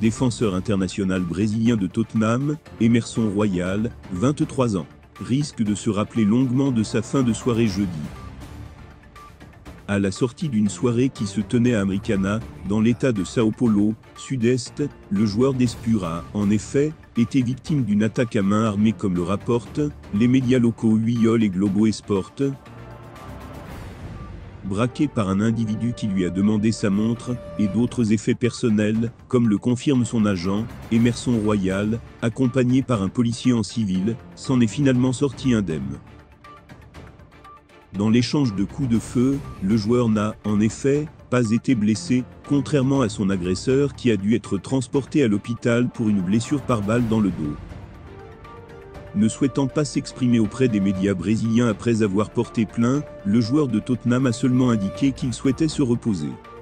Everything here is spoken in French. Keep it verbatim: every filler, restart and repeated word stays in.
défenseur international brésilien de Tottenham, Emerson Royal, vingt-trois ans, risque de se rappeler longuement de sa fin de soirée jeudi. À la sortie d'une soirée qui se tenait à Americana, dans l'état de São Paulo, sud-est, le joueur d'Espura a, en effet, été victime d'une attaque à main armée comme le rapportent les médias locaux Uiol et Globo Esport. Braqué par un individu qui lui a demandé sa montre, et d'autres effets personnels, comme le confirme son agent, Emerson Royal, accompagné par un policier en civil, s'en est finalement sorti indemne. Dans l'échange de coups de feu, le joueur n'a, en effet, pas été blessé, contrairement à son agresseur qui a dû être transporté à l'hôpital pour une blessure par balle dans le dos. Ne souhaitant pas s'exprimer auprès des médias brésiliens après avoir porté plainte, le joueur de Tottenham a seulement indiqué qu'il souhaitait se reposer.